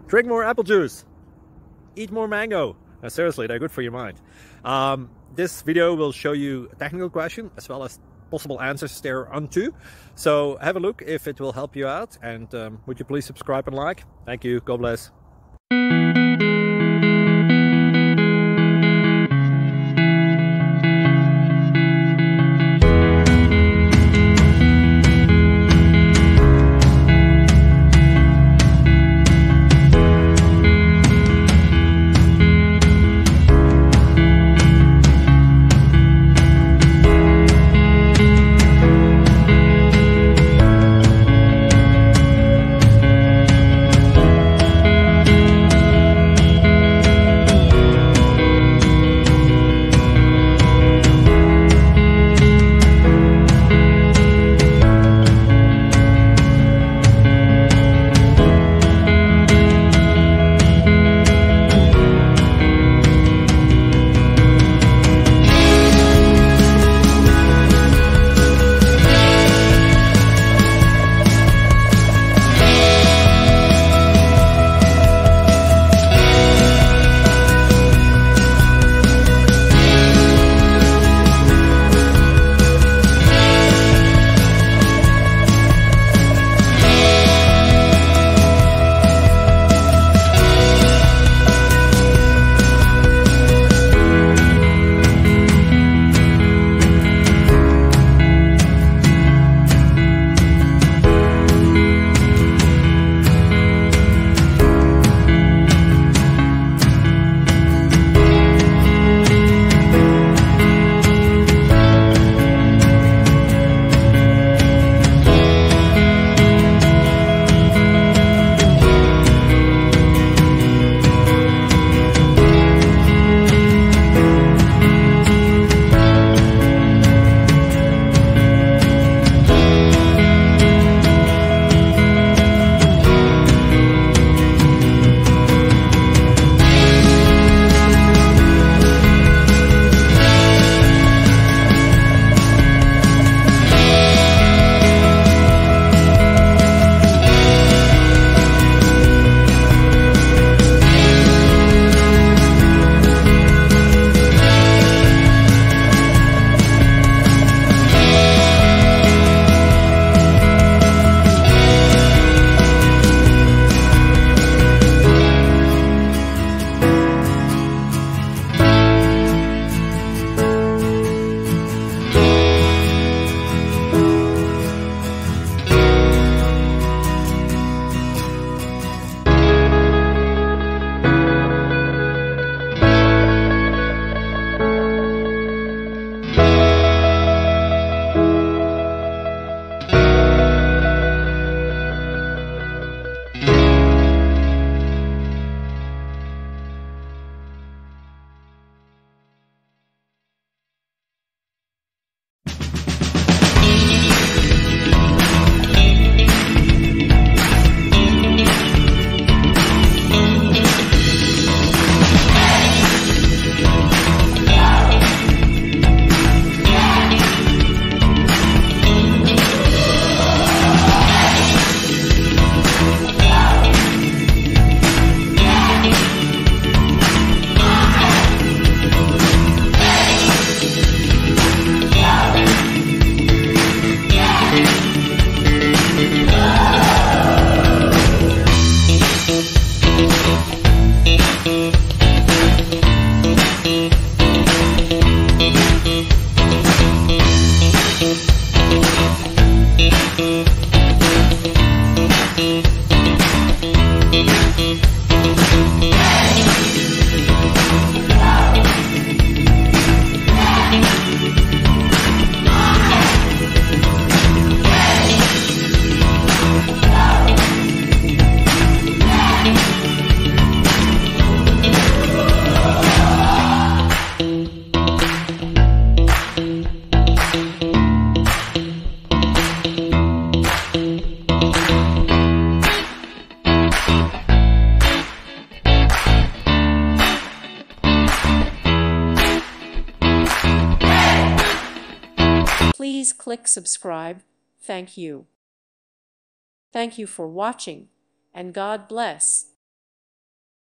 Drink more apple juice. Eat more mango. Seriously, they're good for your mind. This video will show you a technical question as well as possible answers thereunto. So have a look if it will help you out, and would you please subscribe and like? Thank you. God bless. Please click subscribe. Thank you. Thank you for watching, and God bless.